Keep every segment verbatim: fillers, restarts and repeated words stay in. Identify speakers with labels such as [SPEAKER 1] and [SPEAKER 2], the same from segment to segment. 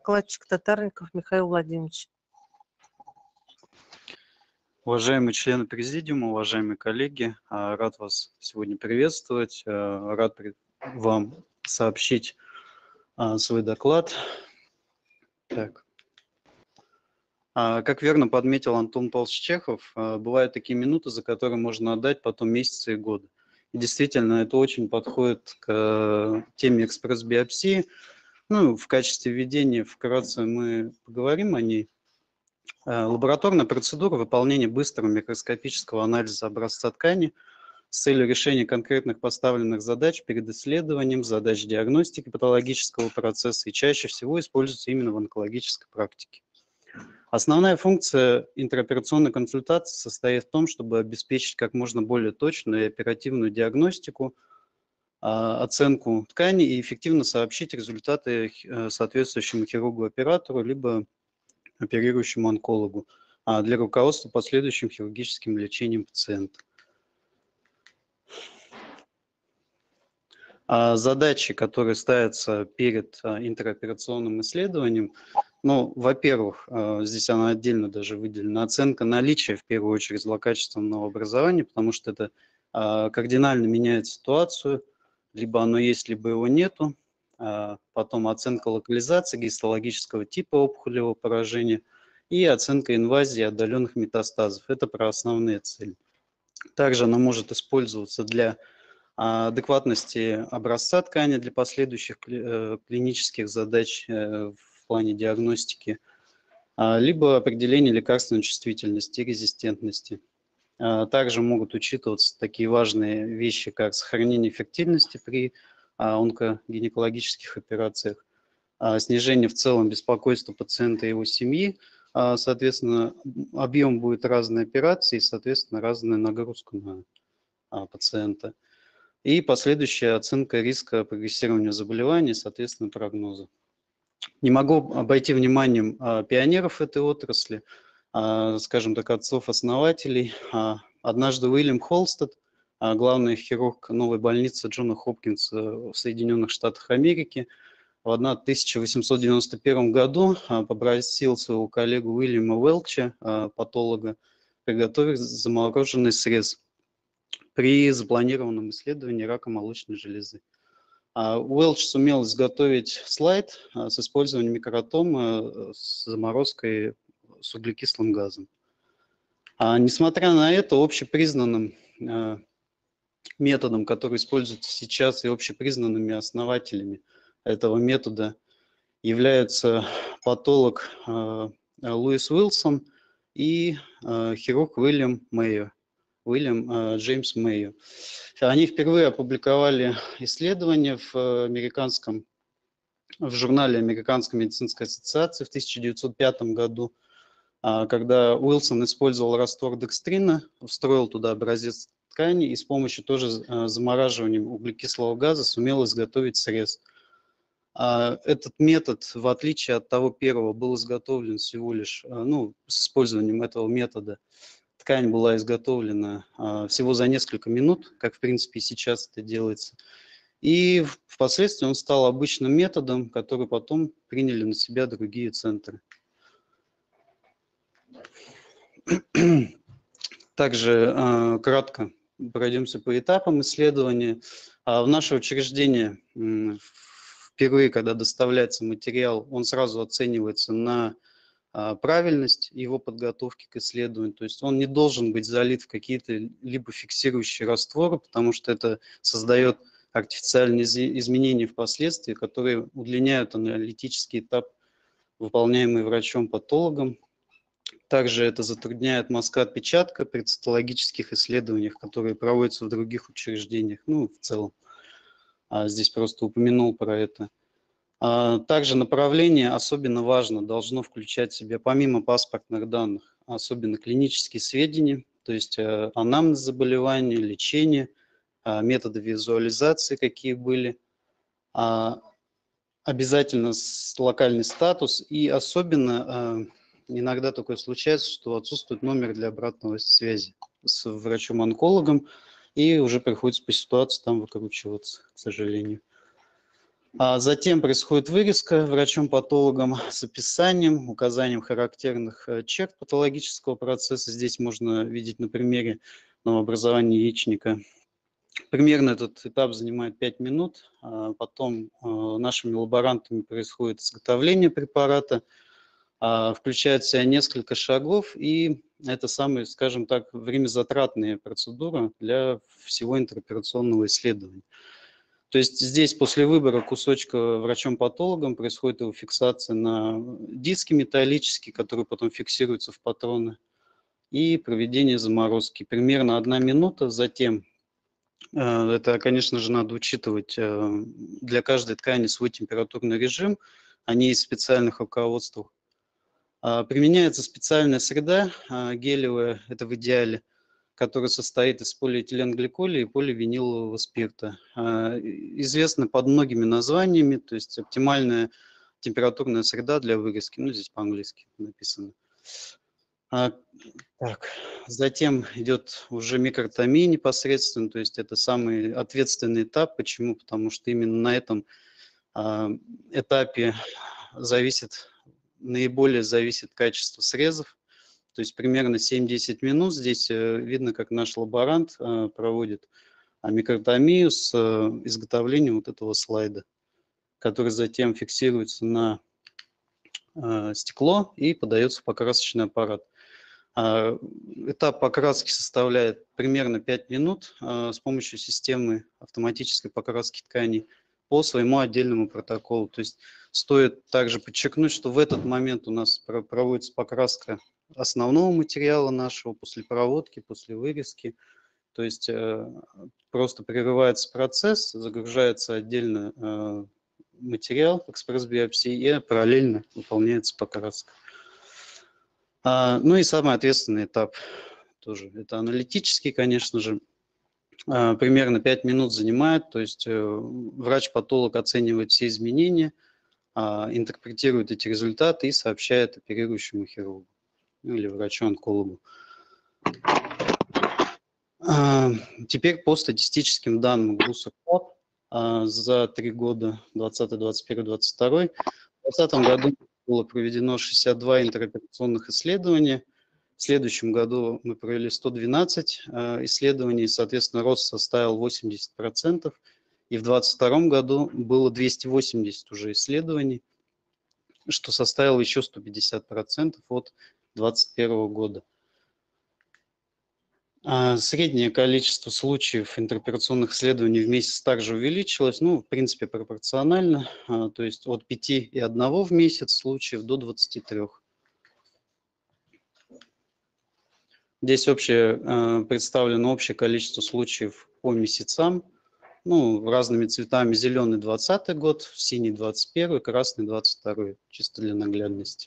[SPEAKER 1] докладчик Татарников Михаил Владимирович.
[SPEAKER 2] Уважаемые члены президиума, уважаемые коллеги, рад вас сегодня приветствовать, рад вам сообщить свой доклад. Так. Как верно подметил Антон Павлович Чехов, бывают такие минуты, за которые можно отдать потом месяцы и годы. И действительно, это очень подходит к теме экспресс-биопсии. Ну, в качестве введения вкратце мы поговорим о ней. Лабораторная процедура выполнения быстрого микроскопического анализа образца ткани с целью решения конкретных поставленных задач перед исследованием, задач диагностики патологического процесса и чаще всего используется именно в онкологической практике. Основная функция интероперационной консультации состоит в том, чтобы обеспечить как можно более точную и оперативную диагностику, оценку ткани и эффективно сообщить результаты соответствующему хирургу-оператору либо оперирующему онкологу для руководства последующим хирургическим лечением пациента. Задачи, которые ставятся перед интероперационным исследованием, ну, во-первых, здесь она отдельно даже выделена, оценка наличия, в первую очередь, злокачественного образования, потому что это кардинально меняет ситуацию, либо оно есть, либо его нету. Потом оценка локализации, гистологического типа опухолевого поражения и оценка инвазии отдаленных метастазов. Это про основные цели. Также она может использоваться для адекватности образца ткани для последующих клинических задач в плане диагностики, либо определения лекарственной чувствительности и резистентности. Также могут учитываться такие важные вещи, как сохранение эффективности при онкогинекологических операциях, снижение в целом беспокойства пациента и его семьи, соответственно, объем будет разной операции и, соответственно, разная нагрузка на пациента. И последующая оценка риска прогрессирования заболевания, соответственно, прогноза. Не могу обойти вниманием пионеров этой отрасли, скажем так, отцов-основателей. Однажды Уильям Холстед, главный хирург новой больницы Джона Хопкинса в Соединенных Штатах Америки, в тысяча восемьсот девяносто первом году попросил своего коллегу Уильяма Уэлча, патолога, приготовить замороженный срез при запланированном исследовании рака молочной железы. Уэлч сумел изготовить слайд с использованием микротома с заморозкой с углекислым газом. А несмотря на это, общепризнанным методом, который используется сейчас, и общепризнанными основателями этого метода являются патолог Луис Уилсон и хирург Уильям Мэйо. Уильям Джеймс Мэйо. Они впервые опубликовали исследование в американском, в журнале Американской медицинской ассоциации в тысяча девятьсот пятом году, когда Уилсон использовал раствор декстрина, встроил туда образец ткани и с помощью тоже замораживания углекислого газа сумел изготовить срез. Этот метод, в отличие от того первого, был изготовлен всего лишь, ну, с использованием этого метода, ткань была изготовлена а, всего за несколько минут, как в принципе сейчас это делается. И впоследствии он стал обычным методом, который потом приняли на себя другие центры. Также а, кратко пройдемся по этапам исследования. А в наше учреждение впервые, когда доставляется материал, он сразу оценивается на правильность его подготовки к исследованию. То есть он не должен быть залит в какие-то либо фиксирующие растворы, потому что это создает артифициальные изменения впоследствии, которые удлиняют аналитический этап, выполняемый врачом-патологом. Также это затрудняет мазка отпечатка при цитологических исследованиях, которые проводятся в других учреждениях, ну, в целом. А здесь просто упомянул про это. Также направление особенно важно, должно включать в себя, помимо паспортных данных, особенно клинические сведения, то есть анамнез заболевания, лечение, методы визуализации, какие были, обязательно локальный статус и особенно иногда такое случается, что отсутствует номер для обратной связи с врачом-онкологом и уже приходится по ситуации там выкручиваться, к сожалению. А затем происходит вырезка врачом-патологом с описанием, указанием характерных э, черт патологического процесса. Здесь можно видеть на примере новообразования яичника. Примерно этот этап занимает пять минут. а Потом э, нашими лаборантами происходит изготовление препарата. а, Включает в себя несколько шагов, и это самая, скажем так, времязатратная процедура для всего интероперационного исследования. То есть здесь после выбора кусочка врачом-патологом происходит его фиксация на диске металлические, которые потом фиксируются в патроны, и проведение заморозки. Примерно одна минута. Затем, э, это, конечно же, надо учитывать, э, для каждой ткани свой температурный режим, они есть в специальных руководствах. А, Применяется специальная среда, а, гелевая, это в идеале, который состоит из полиэтиленгликоля и поливинилового спирта. А, Известна под многими названиями, то есть оптимальная температурная среда для вырезки, ну здесь по-английски написано. А, так, затем идет уже микротомия непосредственно, то есть это самый ответственный этап. Почему? Потому что именно на этом а, этапе зависит, наиболее зависит качество срезов. То есть примерно семь-десять минут здесь э, видно, как наш лаборант э, проводит а, микротомию с э, изготовлением вот этого слайда, который затем фиксируется на э, стекло и подается в покрасочный аппарат. А, Этап покраски составляет примерно пять минут э, с помощью системы автоматической покраски тканей по своему отдельному протоколу. То есть стоит также подчеркнуть, что в этот момент у нас про- проводится покраска основного материала нашего после проводки, после вырезки. То есть э, просто прерывается процесс, загружается отдельно э, материал экспресс-биопсии и параллельно выполняется покраска. А, ну и самый ответственный этап тоже. Это аналитический, конечно же. А, примерно пять минут занимает, то есть э, врач-патолог оценивает все изменения, а, интерпретирует эти результаты и сообщает оперирующему хирургу, ну, или врачу-онкологу. А, Теперь по статистическим данным ГУС-КАП за три года, двадцатый, двадцать первый, двадцать второй. В двадцатом году было проведено шестьдесят два интероперационных исследования. В следующем году мы провели сто двенадцать э, исследований, соответственно, рост составил восемьдесят процентов. И в двадцать втором году было двести восемьдесят уже исследований, что составило еще сто пятьдесят процентов от двадцать первого года. А Среднее количество случаев интероперационных исследований в месяц также увеличилось, ну, в принципе, пропорционально, а, то есть от пяти и одного в месяц случаев до двадцати трёх. Здесь общее, э, представлено общее количество случаев по месяцам, ну, разными цветами: зеленый двадцатый год, синий двадцать первый, красный двадцать второй, чисто для наглядности.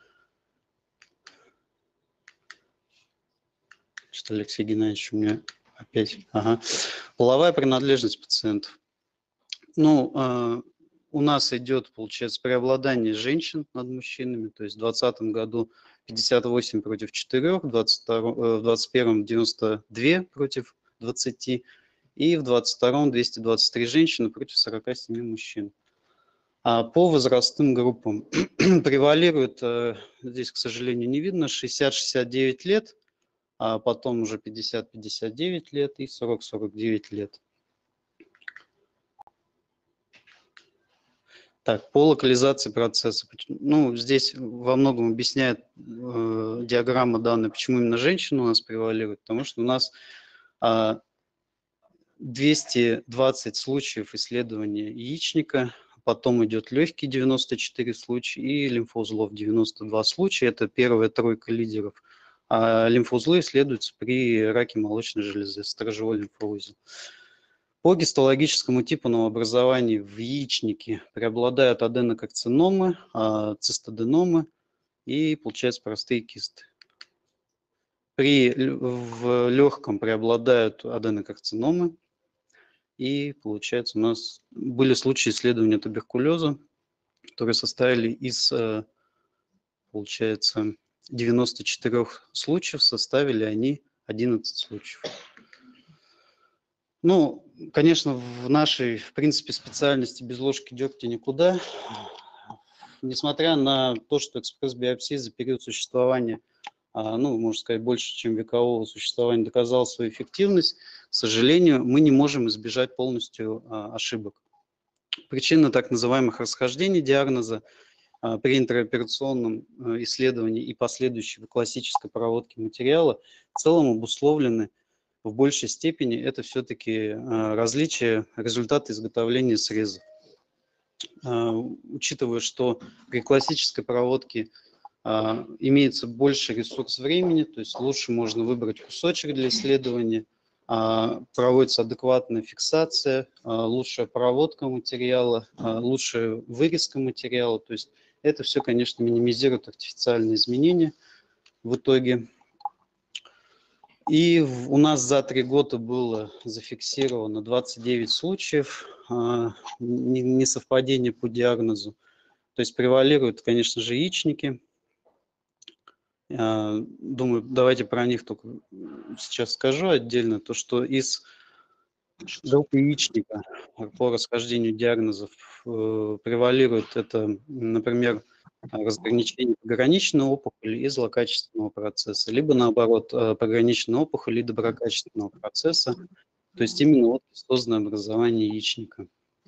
[SPEAKER 2] Что, Алексей Геннадьевич, у меня опять... Ага. Половая принадлежность пациентов. Ну, э, у нас идет, получается, преобладание женщин над мужчинами, то есть в двадцатом году пятьдесят восемь против четырёх, в двадцать втором, э, в двадцать первом девяносто два против двадцати, и в двадцать втором двести двадцать три женщины против сорока семи мужчин. А по возрастным группам превалирует, э, здесь, к сожалению, не видно, шестьдесят шестьдесят девять лет, а потом уже пятьдесят пятьдесят девять лет и сорок сорок девять лет. Так, по локализации процесса. Ну, здесь во многом объясняет э, диаграмма данная, почему именно женщины у нас превалируют. Потому что у нас э, двести двадцать случаев исследования яичника, потом идет легкий девяносто четыре случая и лимфоузлов девяносто два случая. Это первая тройка лидеров. А лимфоузлы исследуются при раке молочной железы, сторожевой лимфоузел. По гистологическому типу новообразований в яичнике преобладают аденокарциномы, а, цистоденомы и, получается, простые кисты. При, в легком преобладают аденокарциномы, и, получается, у нас были случаи исследования туберкулеза, которые составили из, получается, девяноста четырёх случаев, составили они одиннадцать случаев. Ну, конечно, в нашей, в принципе, специальности без ложки дегтя никуда. Несмотря на то, что экспресс-биопсия за период существования, ну, можно сказать, больше, чем векового существования, доказала свою эффективность, к сожалению, мы не можем избежать полностью ошибок. Причина так называемых расхождений диагноза при интраоперационном исследовании и последующей классической проводке материала в целом обусловлены в большей степени это все-таки различие результата изготовления срезов. Учитывая, что при классической проводке имеется больше ресурс времени, то есть лучше можно выбрать кусочек для исследования, проводится адекватная фиксация, лучшая проводка материала, лучшая вырезка материала, то есть это все, конечно, минимизирует артифициальные изменения в итоге. И у нас за три года было зафиксировано двадцать девять случаев несовпадения по диагнозу. То есть превалируют, конечно же, яичники. Думаю, давайте про них только сейчас скажу отдельно. То, что из группы яичника по расхождению диагнозов превалирует это, например, разграничение пограничной опухоли и злокачественного процесса, либо наоборот пограничной опухоли и доброкачественного процесса, то есть именно вот кистозное образование яичника.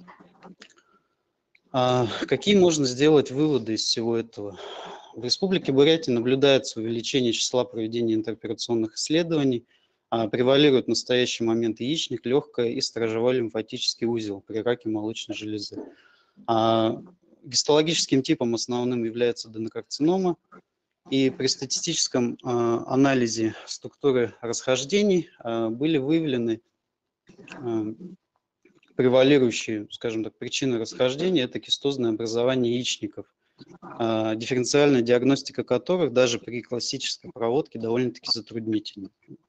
[SPEAKER 2] А какие можно сделать выводы из всего этого? В Республике Бурятия наблюдается увеличение числа проведения интероперационных исследований, а превалирует в настоящий момент яичник, легкое и сторожевой лимфатический узел при раке молочной железы. А гистологическим типом основным является аденокарцинома, и при статистическом э, анализе структуры расхождений э, были выявлены э, превалирующие, скажем так, причины расхождения – это кистозное образование яичников, э, дифференциальная диагностика которых даже при классической проводке довольно-таки затруднительна.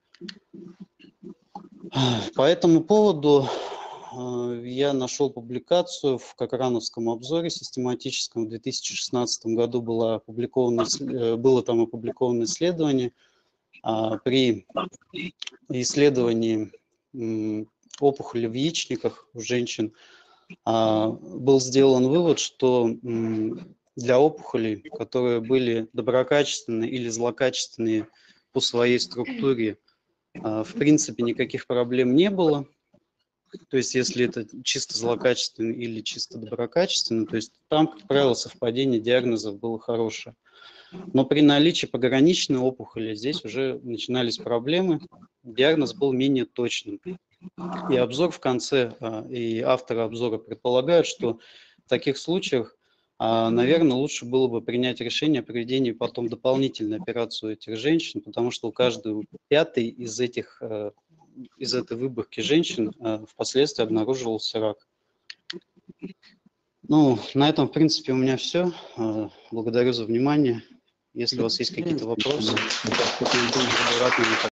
[SPEAKER 2] По этому поводу я нашел публикацию в Кокрановском обзоре систематическом. В две тысячи шестнадцатом году было, опубликовано, было там опубликовано исследование. При исследовании опухоли в яичниках у женщин был сделан вывод, что для опухолей, которые были доброкачественные или злокачественные по своей структуре, в принципе никаких проблем не было. То есть если это чисто злокачественный или чисто доброкачественный, то есть там, как правило, совпадение диагнозов было хорошее. Но при наличии пограничной опухоли здесь уже начинались проблемы, диагноз был менее точным. И обзор в конце, и авторы обзора предполагают, что в таких случаях, наверное, лучше было бы принять решение о проведении потом дополнительной операции у этих женщин, потому что у каждой пятой из этих из этой выборки женщин э, впоследствии обнаруживался рак. Ну, на этом, в принципе, у меня все. Э, благодарю за внимание. Если у вас есть какие-то вопросы, я рад на них